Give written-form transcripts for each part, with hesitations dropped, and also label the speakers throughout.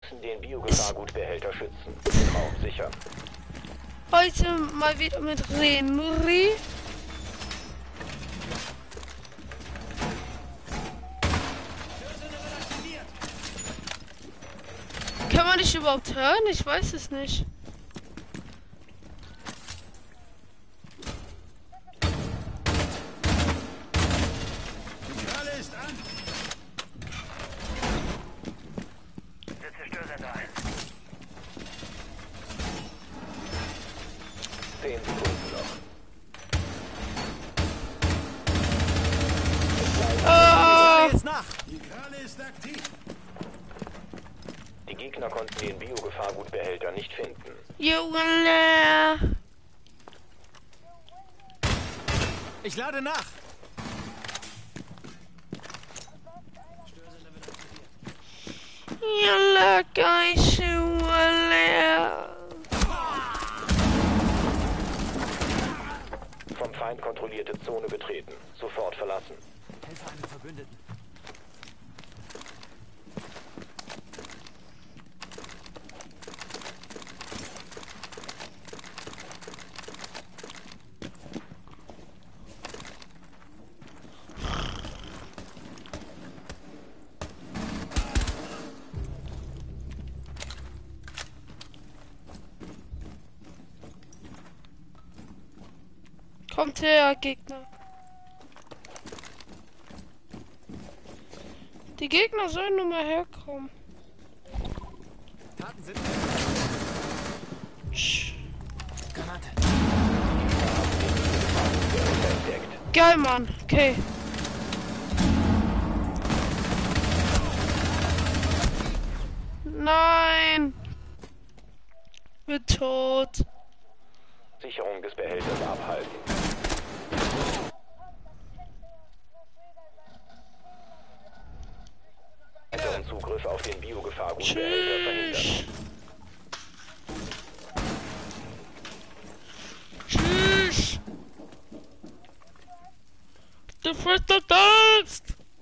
Speaker 1: Den Biogefahrgutbehälter schützen. Den Raum sichern.
Speaker 2: Heute mal wieder mit Renri. Kann man dich überhaupt hören? Ich weiß es nicht.
Speaker 3: Alles an!
Speaker 1: Der Zerstörsender ein. 10 Sekunden noch.
Speaker 3: Jetzt nach! Die Kralle ist aktiv!
Speaker 1: Die Gegner konnten den Biogefahrgutbehälter nicht finden.
Speaker 2: Junge.
Speaker 3: Ich lade nach!
Speaker 2: Yalla, guys,
Speaker 1: Vom Feind kontrollierte Zone betreten. Sofort verlassen.
Speaker 3: Helfe einem Verbündeten.
Speaker 2: Kommt her, Gegner. Die Gegner sollen nur mal herkommen.
Speaker 3: Taten sind.
Speaker 2: Sch.
Speaker 3: Granate.
Speaker 2: Geil, Mann. Okay. Nein. Wird tot.
Speaker 1: Sicherung des Behälters abhalten. Weiteren Zugriff auf den Biogefahrgutbehälter verhindern.
Speaker 2: Tschüss. Du verstehst.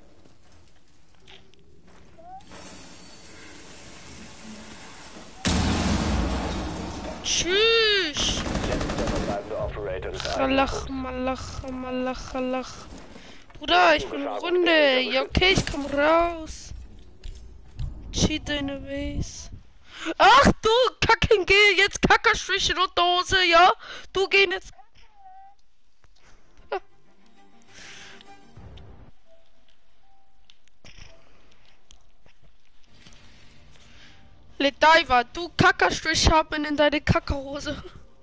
Speaker 2: Tschüss.
Speaker 1: Letzter verbleibende Operator des
Speaker 2: Malach, malach, malach, malach. Bruder, ich bin Runde. Ja, okay, ich komm raus. Cheat deine Base. Ach du Kacken, geh jetzt Kackerstrich rote Hose, ja? Du geh jetzt. Ledaiva, du Kackerstrich haben in deine Kackerhose.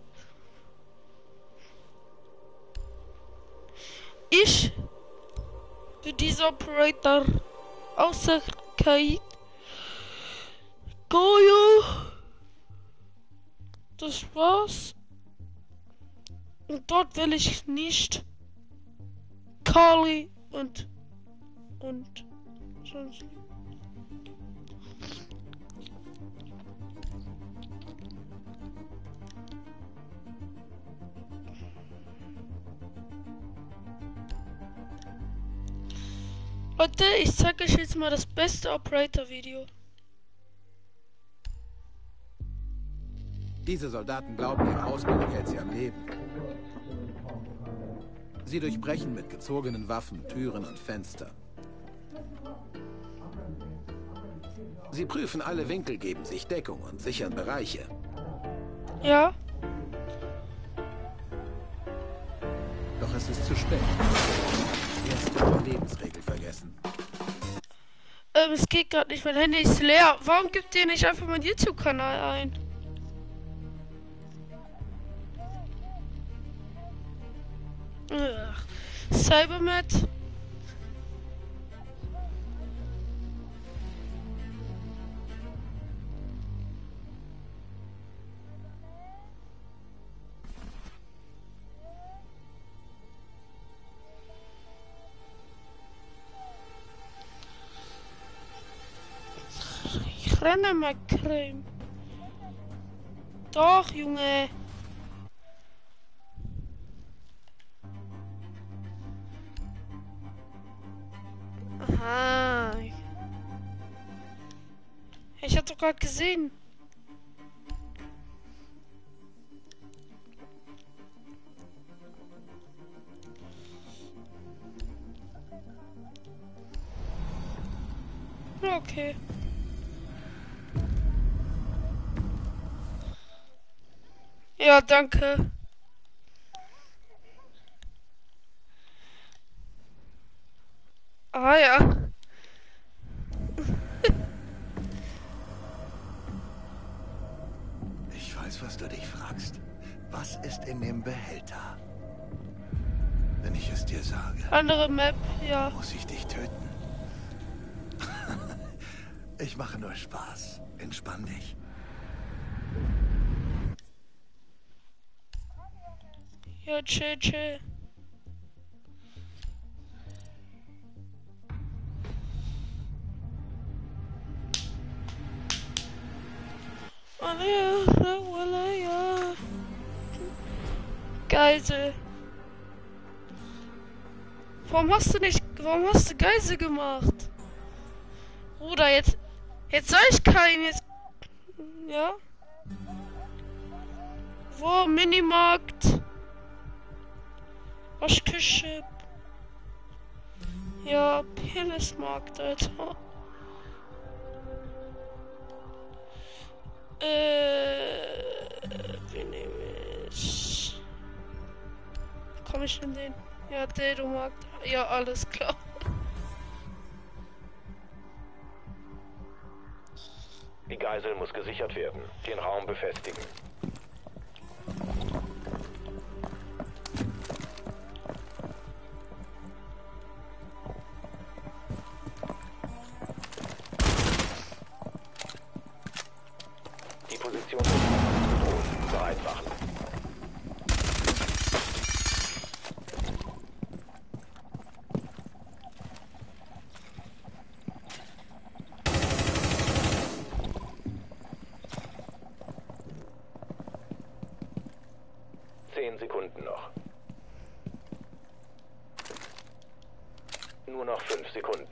Speaker 2: Ich bin dieser Operator außer KI. Goyo. Das war's. Und dort will ich nicht Kali und sonst. Leute, ich zeige euch jetzt mal das beste Operator-Video.
Speaker 4: Diese Soldaten glauben, ihre Ausbildung hält sie am Leben. Sie durchbrechen mit gezogenen Waffen Türen und Fenster. Sie prüfen alle Winkel, geben sich Deckung und sichern Bereiche.
Speaker 2: Ja?
Speaker 4: Doch es ist zu spät. Jetzt wird die Lebensregel vergessen.
Speaker 2: Es geht gerade nicht, mein Handy ist leer. Warum gibt ihr nicht einfach meinen YouTube-Kanal ein? Ugh. Cybermet. Ich renne mal Creme. Doch, Junge. Aha. Ich hab doch gerade gesehen. Okay. Ja, danke. Ah ja.
Speaker 4: Ich weiß, was du dich fragst. Was ist in dem Behälter? Wenn ich es dir sage,
Speaker 2: Andere Map, ja.
Speaker 4: muss ich dich töten. Ich mache nur Spaß. Entspann dich.
Speaker 2: Ja, chill, chill. Geisel. Warum hast du Geisel gemacht? Bruder, jetzt soll ich keinen, jetzt, ja? Wo, Minimarkt? Waschküche. Ja, Penismarkt, Alter. Wie nehme ich? Komm ich in den? Ja, Dildo-Markt. Ja, alles klar.
Speaker 1: Die Geisel muss gesichert werden. Den Raum befestigen. Die Position ist bedroht. Bereit machen. Sekunden noch. Nur noch 5 Sekunden.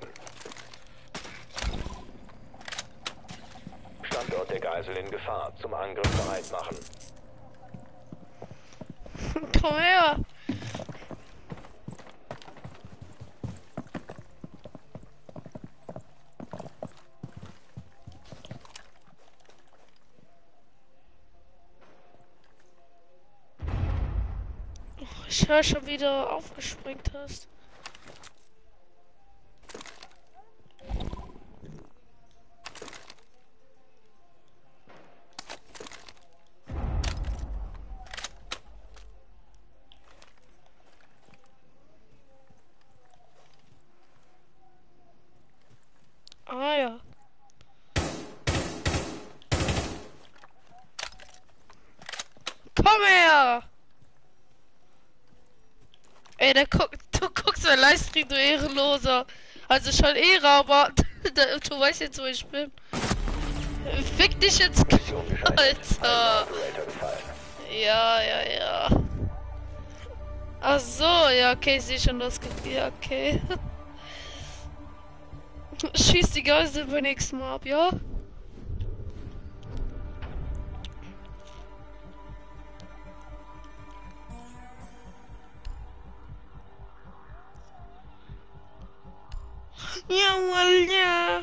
Speaker 1: Standort der Geisel in Gefahr. Zum Angriff bereit machen.
Speaker 2: Komm her! Ich höre schon wieder aufgespringt hast. Ah ja. Komm her! Ey, du guckst mein Livestream, du Ehrenloser. Also schon Ehre, aber du weißt jetzt, wo ich bin. Fick dich jetzt, Alter. Ja. Ach so, ja, okay, ich sehe schon das. Ja, okay. Schieß die Geisel beim nächsten Mal ab, ja? Jawohl, ja.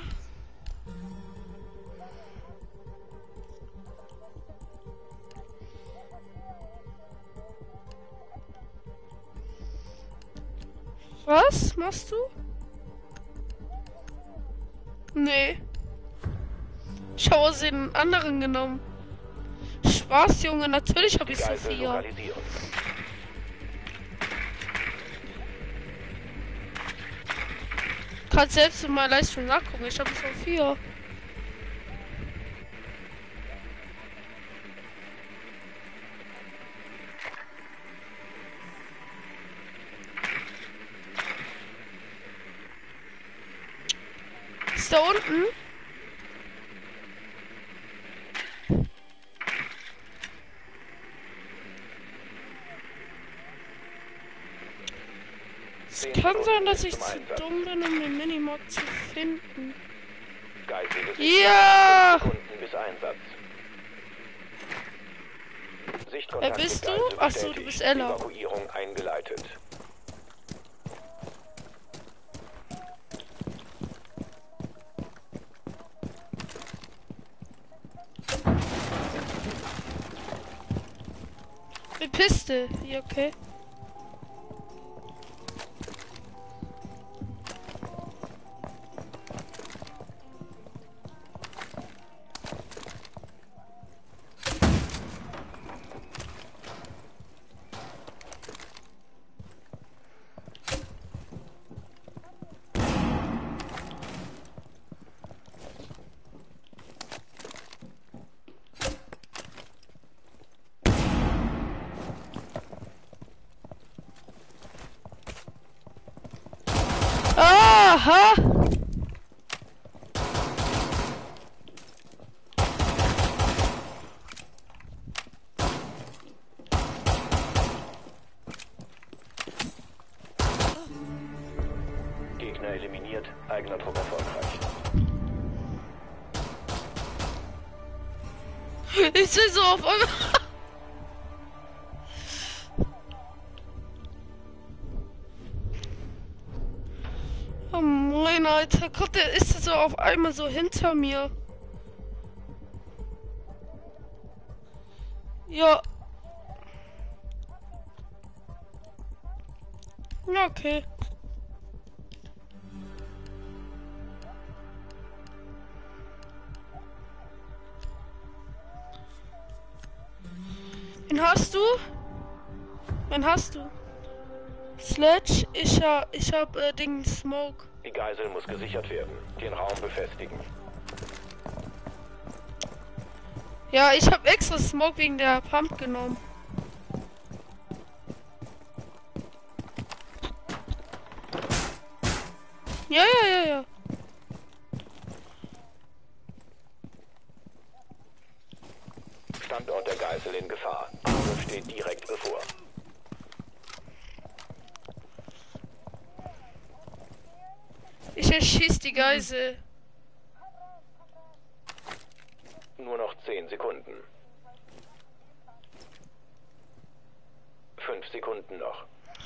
Speaker 2: Was machst du? Nee. Ich habe aus den anderen genommen. Spaß, Junge, natürlich habe ich Sophia. Kannst selbst in meinem Livestream nachgucken, ich habe Sophia. Ist da unten? Es kann sein, dass ich zu dumm bin, um den Minimarkt zu finden.
Speaker 1: Geisel gesichert.
Speaker 2: Ja!
Speaker 1: 5 Sekunden bis Einsatz.
Speaker 2: Wer
Speaker 1: Sichtkontakt
Speaker 2: bist
Speaker 1: mit
Speaker 2: du?
Speaker 1: Geisel
Speaker 2: Ach so, du
Speaker 1: bestätigt.
Speaker 2: bist Ella.
Speaker 1: Evakuierung eingeleitet.
Speaker 2: Mit Piste. Ja, okay. Aha!
Speaker 1: Gegner eliminiert, eigener Trupp erfolgreich.
Speaker 2: Ich sehe so auf einmal. Oh mein Alter, Gott, der ist so auf einmal so hinter mir. Ja. Ja, okay. Wen hast du? Wen hast du? Sledge? Ich hab Ding Smoke.
Speaker 1: Die Geisel muss gesichert werden. Den Raum befestigen.
Speaker 2: Ja, ich hab extra Smoke wegen der Pump genommen. Ja, ja, ja, ja.
Speaker 1: Standort der Geisel in Gefahr. Angriff steht direkt bevor.
Speaker 2: Ich erschieß die Geisel.
Speaker 1: Nur noch 10 Sekunden. 5 Sekunden noch.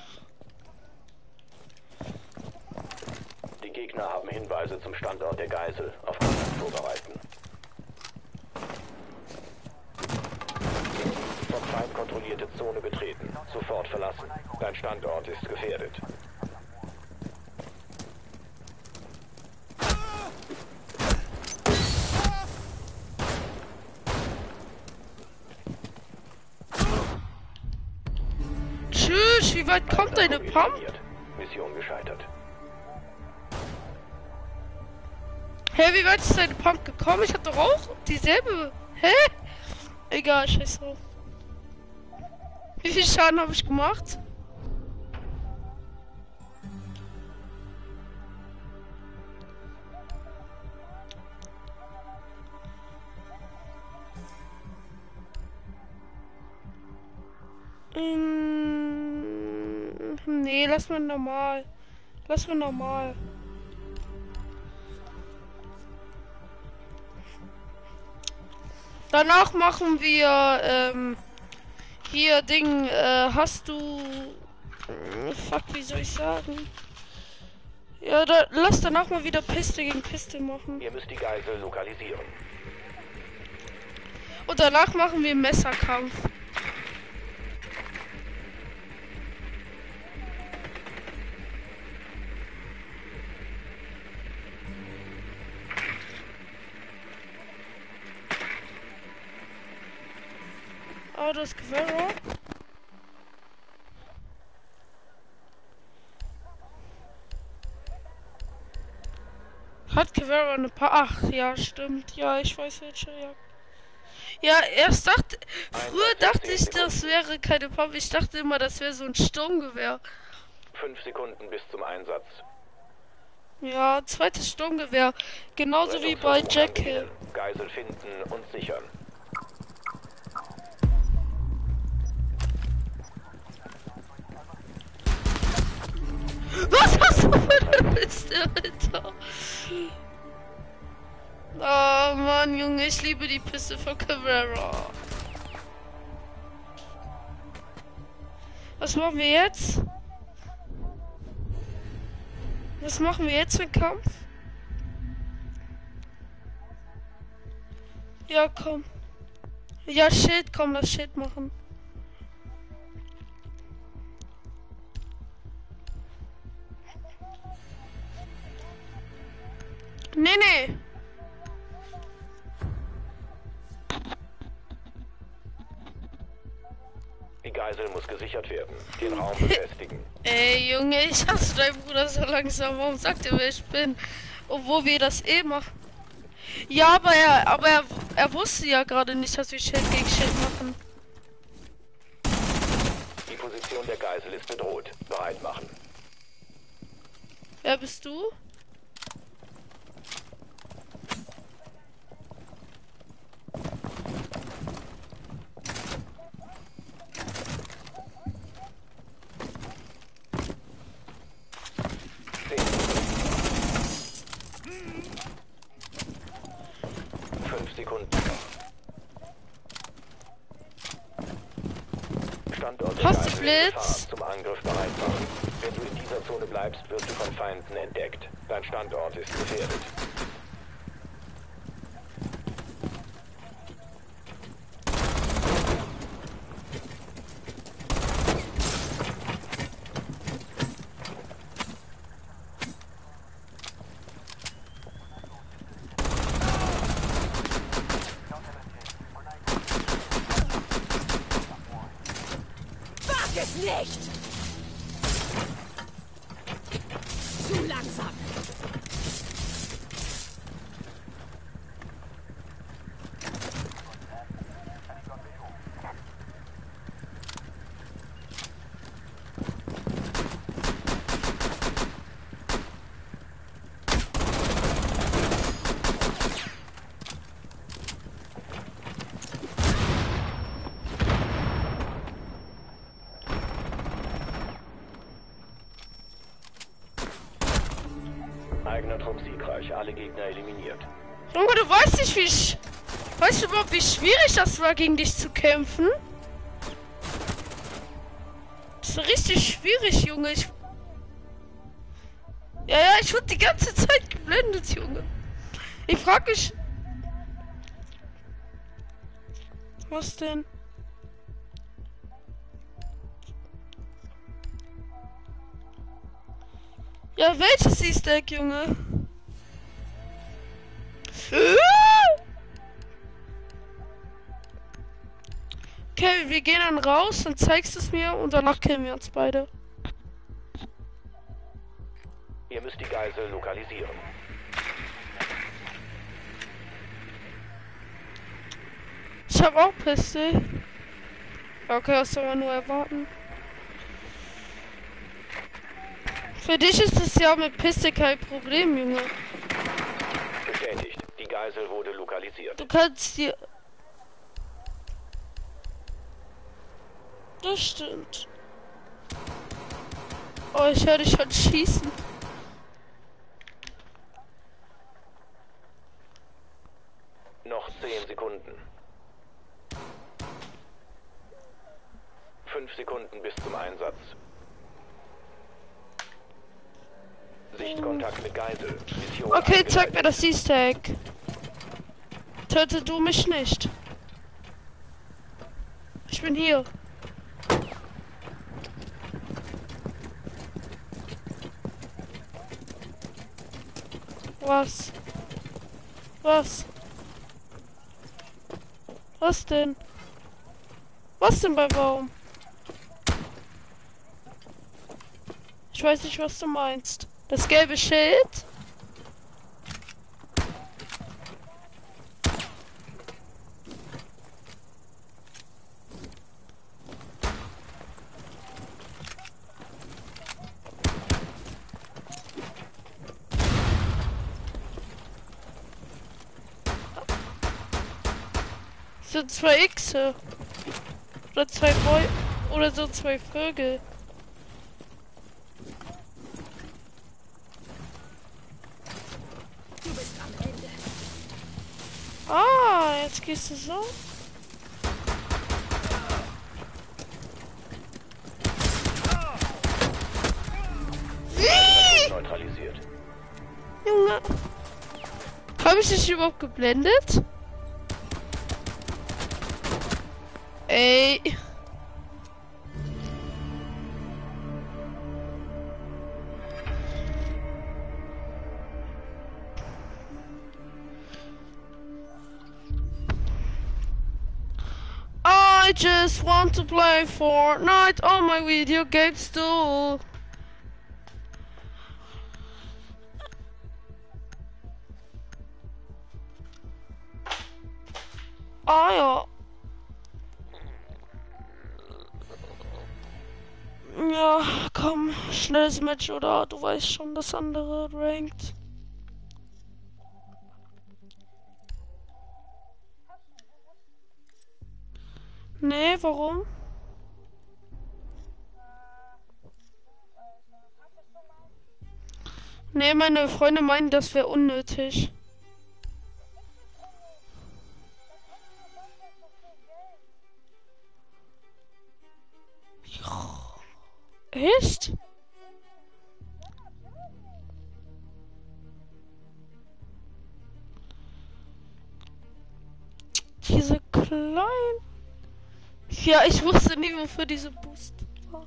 Speaker 1: Die Gegner haben Hinweise zum Standort der Geisel. Auf Kontakt vorbereiten. Vom Feind kontrollierte Zone betreten. Sofort verlassen. Dein Standort ist gefährdet.
Speaker 2: Tschüss, wie weit kommt deine Pump?
Speaker 1: Mission gescheitert.
Speaker 2: Hä, wie weit ist deine Pump gekommen? Ich hab doch auch dieselbe. Hä? Egal, scheiß drauf. Wie viel Schaden habe ich gemacht? Nee, lass mal normal. Lass mal normal. Danach machen wir, hier Ding, hast du, fuck, wie soll ich sagen? Ja, lass danach mal wieder Piste gegen Piste machen.
Speaker 1: Ihr müsst die Geisel lokalisieren.
Speaker 2: Und danach machen wir Messerkampf. Oh, das Guevara. Hat Guevara eine paar. Ach, ja, stimmt. Ja, ich weiß welche, ja. Ja, früher dachte ich, das wäre keine Pump. Ich dachte immer, das wäre so ein Sturmgewehr.
Speaker 1: 5 Sekunden bis zum Einsatz.
Speaker 2: Ja, zweites Sturmgewehr. Genauso wie bei Jekyll.
Speaker 1: Geisel finden und sichern.
Speaker 2: Was hast du für eine Liste, Alter? Oh Mann, Junge, ich liebe die Piste von Carrera. Was machen wir jetzt? Was machen wir jetzt für einen Kampf? Ja, komm. Ja, Schild, komm, das Schild machen. Nee.
Speaker 1: Die Geisel muss gesichert werden. Den Raum befestigen.
Speaker 2: Ey, Junge, ich hasse deinen Bruder so langsam. Warum sagt er, wer ich bin? Obwohl wir das eh machen. Ja, aber er wusste ja gerade nicht, dass wir Schild gegen Schild machen.
Speaker 1: Die Position der Geisel ist bedroht. Bereit machen.
Speaker 2: Wer bist du?
Speaker 1: Standort der
Speaker 2: Hast du
Speaker 1: Geisel in Gefahr.
Speaker 2: Blitz?
Speaker 1: Zum Angriff bereit machen. Wenn du in dieser Zone bleibst, wirst du von Feinden entdeckt. Dein Standort ist gefährdet.
Speaker 5: Es nicht! Zu langsam!
Speaker 1: Eigener Trupp siegreich, alle Gegner eliminiert.
Speaker 2: Junge, du weißt nicht, weißt du überhaupt, wie schwierig das war, gegen dich zu kämpfen? Das war richtig schwierig, Junge. Ja, ich wurde die ganze Zeit geblendet, Junge. Ich frag mich... Was denn? Ja, welches Easter Egg, Junge? Okay, wir gehen dann raus, dann zeigst du es mir und danach killen wir uns beide.
Speaker 1: Ihr müsst die Geisel lokalisieren.
Speaker 2: Ich hab auch Piste. Okay, das soll man nur erwarten. Für dich ist es ja mit Piste kein Problem, Junge.
Speaker 1: Bestätigt. Die Geisel wurde lokalisiert.
Speaker 2: Du kannst dir... Das stimmt. Oh, ich höre dich schon schießen.
Speaker 1: Noch 10 Sekunden. 5 Sekunden bis zum Einsatz. Sichtkontakt mit Geisel. Mission
Speaker 2: Okay, zeig
Speaker 1: eingeleitet.
Speaker 2: mir das Easter Egg. Töte du mich nicht. Ich bin hier. Was? Was? Was denn? Was denn bei Baum? Ich weiß nicht, was du meinst. Das gelbe Schild? Das sind zwei Xe. Oder zwei Boy. Oder so zwei Vögel.
Speaker 5: Du bist am Ende.
Speaker 2: Ah, jetzt gehst du so. Wie?
Speaker 1: Neutralisiert.
Speaker 2: Junge. Habe ich dich überhaupt geblendet? Ey. I just want to play Fortnite on my video games too. Ah ja. Ja, komm, schnelles Match oder du weißt schon, das andere ranked. Nee, warum? Nee, meine Freunde meinen, das wäre unnötig. Echt? Diese kleinen... Ja, ich wusste nie, wofür diese Boost war.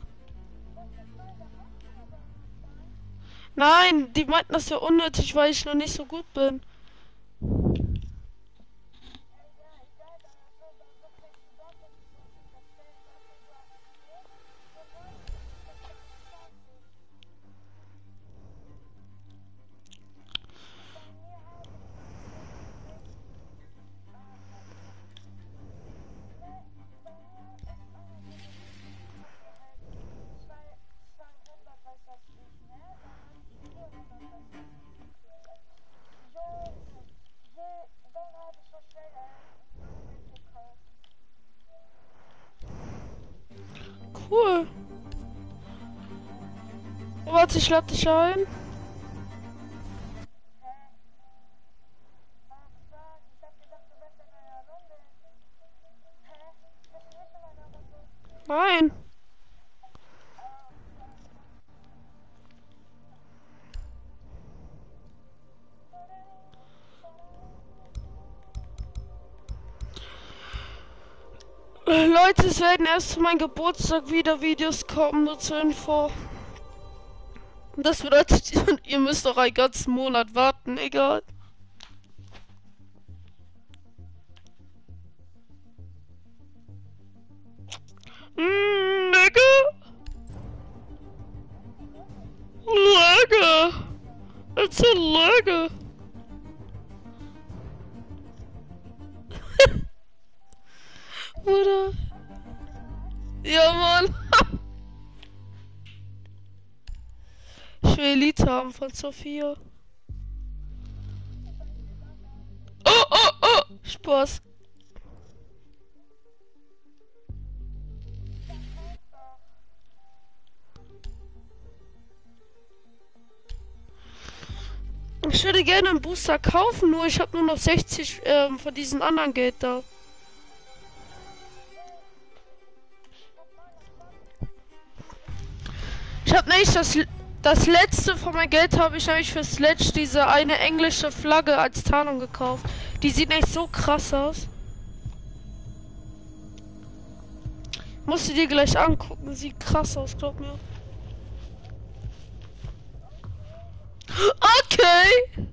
Speaker 2: Nein, die meinten, das wäre unnötig, weil ich noch nicht so gut bin. Cool. Warte, ich lade dich ein. Nein. Leute, es werden erst zu meinem Geburtstag wieder Videos kommen, nur zur Info. Das bedeutet, ihr müsst doch einen ganzen Monat warten, egal. Nigga? Lagger. It's a lagger. Oder? Ja, Mann. Ich will Lied haben von Sophia. Oh, oh, oh. Spaß. Ich würde gerne einen Booster kaufen, nur ich habe nur noch 60 von diesen anderen Geld da. Ich habe nicht das letzte von meinem Geld habe ich nämlich für Sledge diese eine englische Flagge als Tarnung gekauft. Die sieht nicht so krass aus. Musst du dir gleich angucken, sieht krass aus, glaub mir. Okay.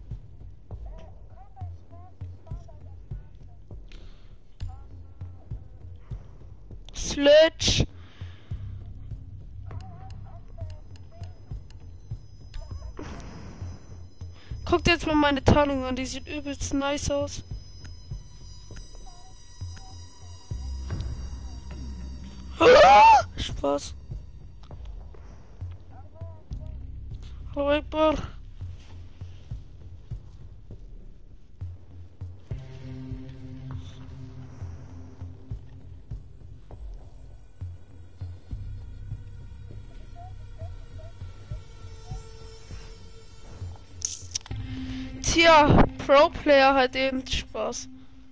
Speaker 2: Sledge. Guckt jetzt mal meine Tarnung an, die sieht übelst nice aus. Spaß. Hallo Akbar. Tja, Pro-Player halt eben Spaß.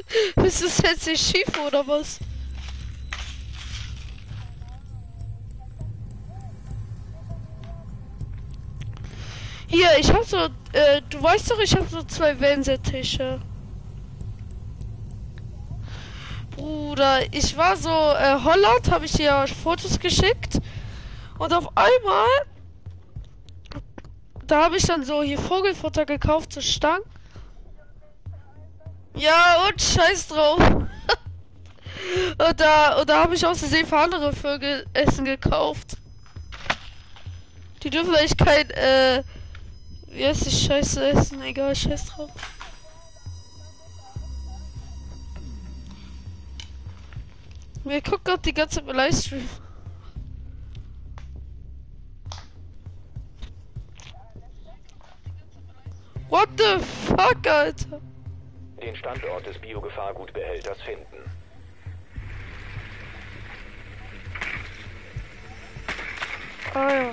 Speaker 2: Ist das jetzt nicht schief oder was? Hier, ich hab so, du weißt doch, ich hab so 2 Wellensittiche. Bruder, ich war so, Holland, habe ich dir ja Fotos geschickt. Und auf einmal, da habe ich dann so hier Vogelfutter gekauft, so Stangen. Ja, und scheiß drauf. und da habe ich aus Versehen für andere Vögel Essen gekauft. Die dürfen eigentlich kein, wie heißt die Scheiße essen? Egal, scheiß drauf. Wir gucken gerade die ganze Zeit im Livestream. What the fuck, Alter?
Speaker 1: Den Standort des Biogefahrgutbehälters finden.
Speaker 2: Ah ja.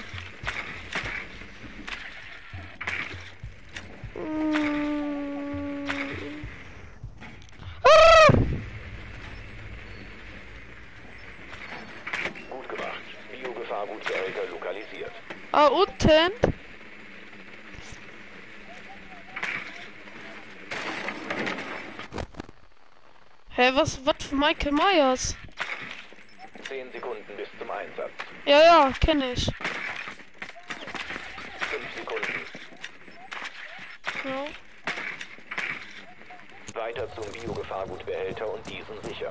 Speaker 2: Ah!
Speaker 1: Gut gemacht. Biogefahrgutbehälter lokalisiert.
Speaker 2: Ah, unten? Hä, was für Michael Myers?
Speaker 1: 10 Sekunden bis zum Einsatz.
Speaker 2: Ja, kenne ich.
Speaker 1: 5 Sekunden.
Speaker 2: Ja.
Speaker 1: Weiter zum Biogefahrgutbehälter und diesen sichern.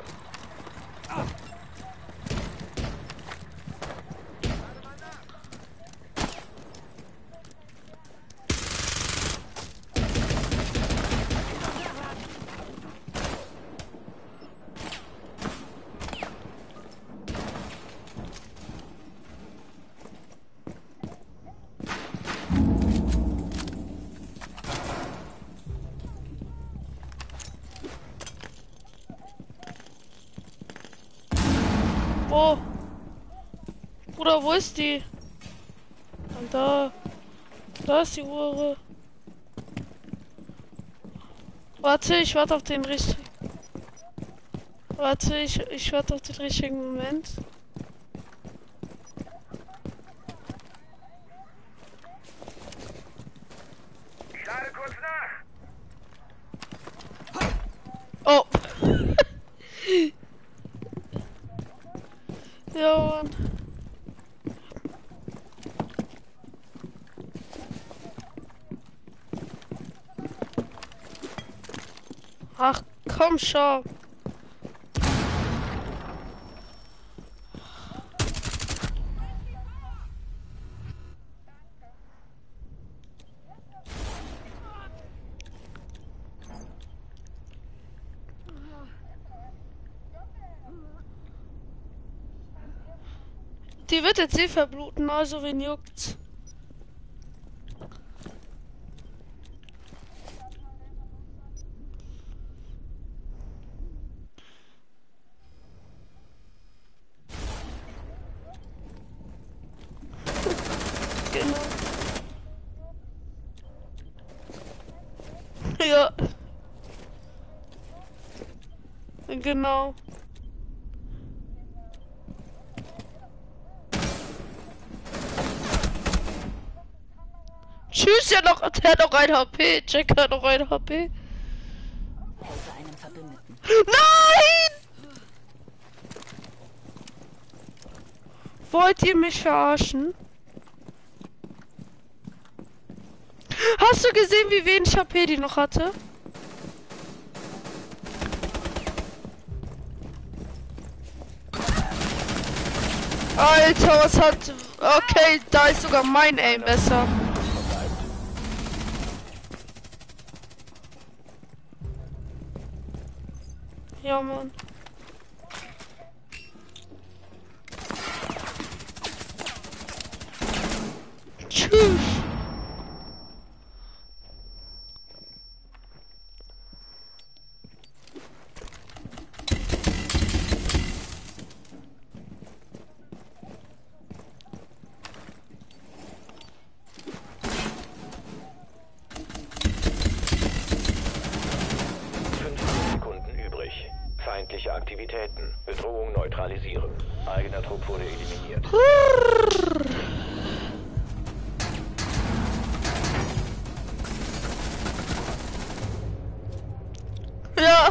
Speaker 2: Wo? Bruder, wo ist die? Und da. Da ist die Hure. Warte, ich warte auf den richtigen. Warte, ich warte auf den richtigen Moment.
Speaker 1: Ich lade kurz nach.
Speaker 2: Oh. Ja, Mann. Ach, komm schon. Die wird jetzt eh verbluten, also wen juckt's? Genau. Ja. Genau. Tschüss, der hat noch ein HP. Jack hat noch ein HP.
Speaker 5: Helfe einem Verbündeten.
Speaker 2: Nein! Wollt ihr mich verarschen? Hast du gesehen, wie wenig HP die noch hatte? Alter, was hat... Okay, da ist sogar mein Aim besser. Ja, Mann. Tschüss.
Speaker 1: Sekunden übrig. Aktivitäten. Bedrohung neutralisieren. Eigener Trupp wurde eliminiert.
Speaker 2: Ja.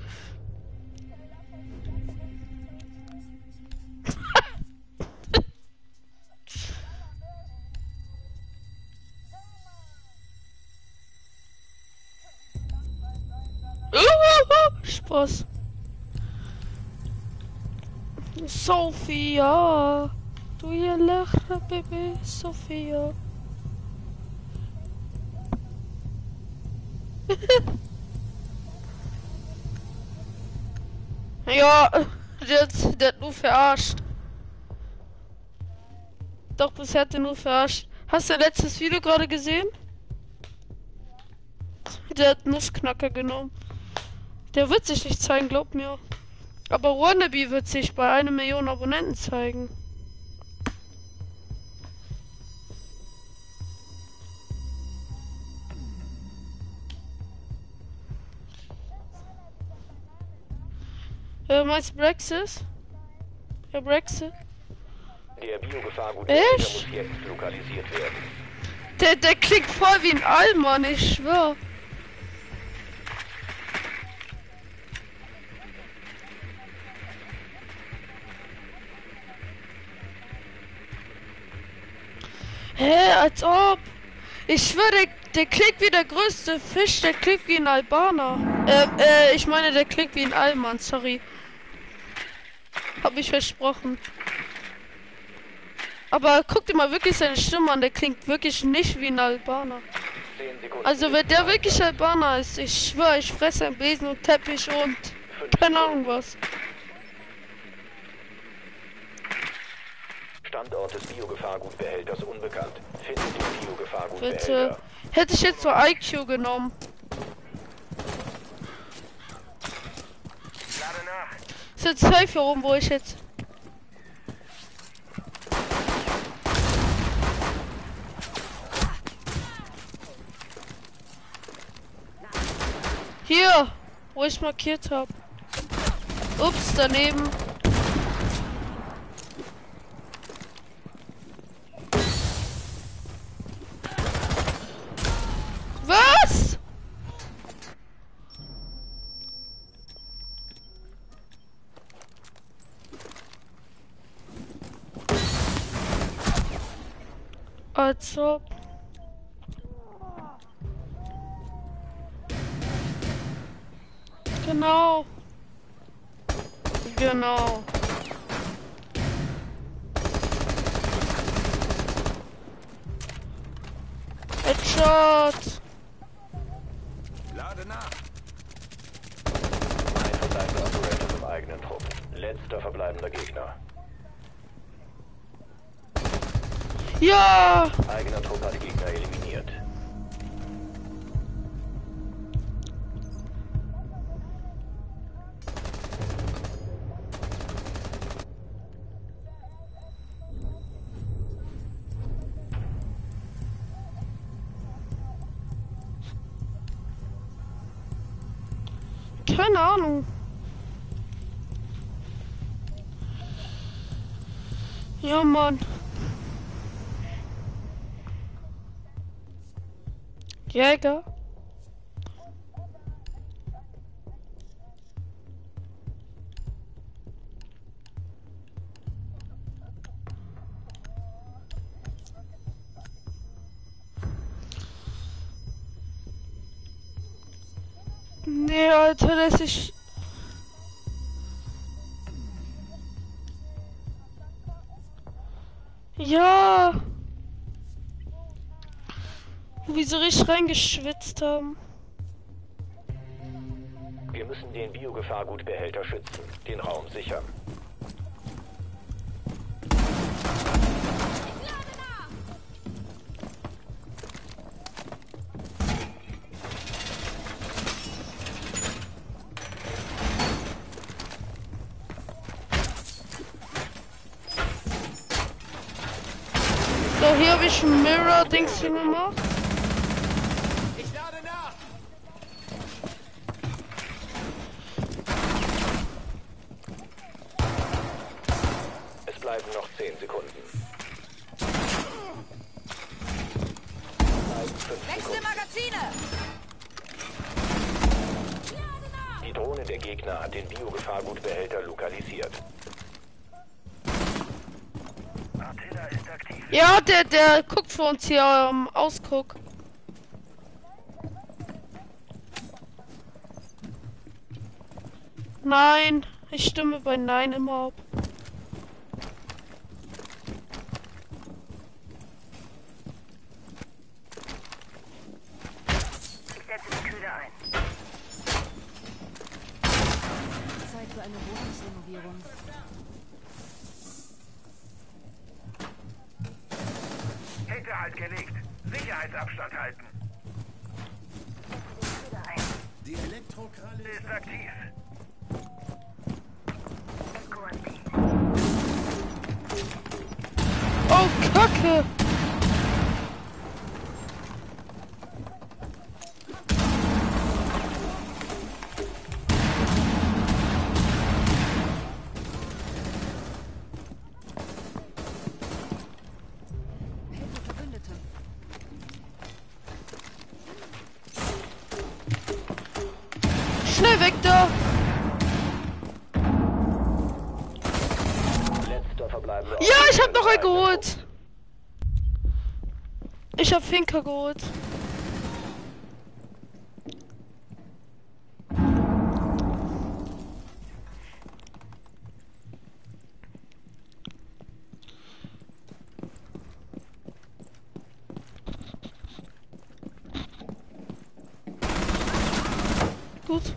Speaker 2: Spaß. Sophia, du ihr Lacher, Baby, Sophia. Ja, der hat nur verarscht. Doch, bisher hat er nur verarscht. Hast du letztes Video gerade gesehen? Der hat Nussknacker genommen. Der wird sich nicht zeigen, glaub mir. Aber Wannabe wird sich bei 1 Million Abonnenten zeigen. Meinst du Brexit? Ja, Brexit.
Speaker 1: Der Biogefahrgut
Speaker 2: Echt?
Speaker 1: muss jetzt lokalisiert werden.
Speaker 2: Der klingt voll wie ein Allmann, ich schwör. Hä, als ob. Ich schwöre, der klingt wie der größte Fisch, der klingt wie ein Albaner. Ich meine, der klingt wie ein Allmann, sorry. Hab ich versprochen. Aber guck dir mal wirklich seine Stimme an, der klingt wirklich nicht wie ein Albaner.
Speaker 1: 10 Sekunden.
Speaker 2: Also wenn der wirklich Albaner ist, ich schwöre, ich fresse einen Besen und Teppich und keine Ahnung was.
Speaker 1: Standort des Biogefahrgutbehälters unbekannt. Findet den Biogefahrgutbehälter.
Speaker 2: Bitte. Hätte ich jetzt so IQ genommen.
Speaker 1: Lade nach.
Speaker 2: Ist jetzt safe hier oben, wo ich jetzt. Hier, wo ich markiert habe. Ups, daneben. Was? Als ob. Genau. Genau. Headshot.
Speaker 3: Lade nach.
Speaker 1: Ein verbleibender Operator im eigenen Trupp. Letzter verbleibender Gegner.
Speaker 2: Ja.
Speaker 1: Eigener Trupp hat die Gegner eliminiert.
Speaker 2: Keine Ahnung. Ja, Mann. Jäger. Nee, Alter, das ist... Ja. Wie sie richtig reingeschwitzt haben.
Speaker 1: Wir müssen den Biogefahrgutbehälter schützen. Den Raum sichern.
Speaker 2: So, hier habe ich ein Mirror-Dings gemacht.
Speaker 3: Ich lade nach.
Speaker 5: Magazine!
Speaker 1: Die Drohne der Gegner hat den Biogefahrgutbehälter lokalisiert.
Speaker 3: Attila ist aktiv.
Speaker 2: Ja, der guckt für uns hier Ausguck. Nein, ich stimme bei Nein immer ab.
Speaker 6: Ich setze die Kühle ein.
Speaker 5: Zeit für eine Wohnungsrenovierung.
Speaker 3: Hinterhalt gelegt. Sicherheitsabstand halten.
Speaker 6: Kühle ein.
Speaker 3: Die Elektrokralle ist aktiv.
Speaker 6: Echo aktiv.
Speaker 2: Oh, Kacke!
Speaker 5: Hilfe Verbündete.
Speaker 2: Schnell weg da!
Speaker 1: Letzter verbleibender.
Speaker 2: Ja, ich hab noch einen geholt! Ich hab Finker geholt. Gut.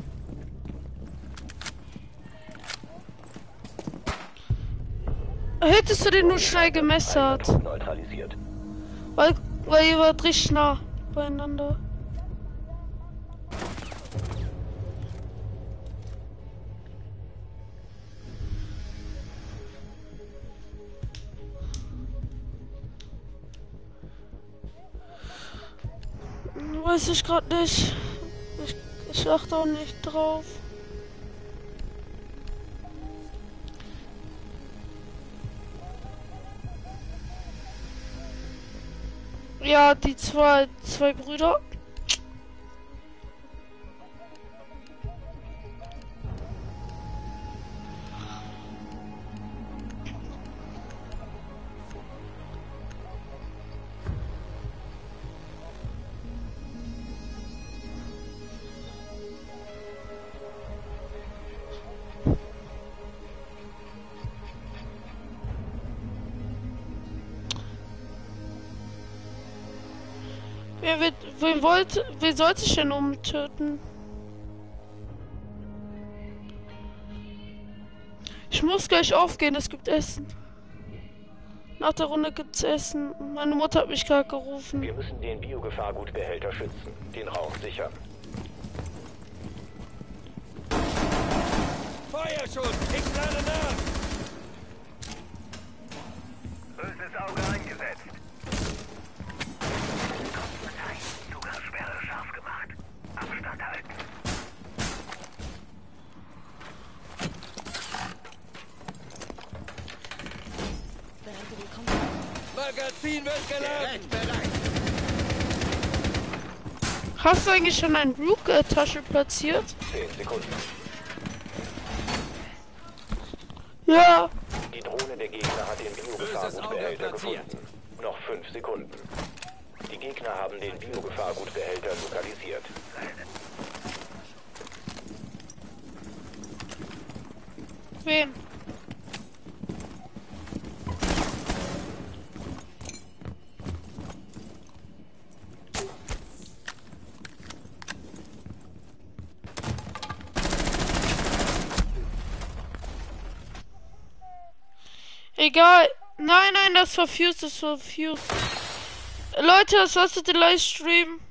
Speaker 2: Hättest du den nur schnell gemessert?
Speaker 1: Neutralisiert.
Speaker 2: Weil ihr wart richtig nah beieinander. Weiß ich gerade nicht. Ich achte auch nicht drauf. Ja, die zwei Brüder. Wen sollte ich denn umtöten? Ich muss gleich aufgehen, es gibt Essen. Nach der Runde gibt's Essen. Meine Mutter hat mich gerade gerufen.
Speaker 1: Wir müssen den Biogefahrgutbehälter schützen. Den Raum sichern.
Speaker 3: Feuerschutz! Ich lade nach!
Speaker 6: Böses Auge eingesetzt. Zugangsperre scharf gemacht. Abstand halten.
Speaker 5: Behalte die Kontrolle.
Speaker 3: Magazin wird geladen! Bereit!
Speaker 2: Hast du eigentlich schon eine Rook-Tasche platziert?
Speaker 1: 10 Sekunden.
Speaker 2: Ja.
Speaker 1: Die Drohne der Gegner hat den Biogefahrgutbehälter gefunden. Noch 5 Sekunden. Die Gegner haben den Biogefahrgutbehälter lokalisiert.
Speaker 2: Wen? Egal. Nein, das war Fuse, Leute, das war's mit dem Livestream.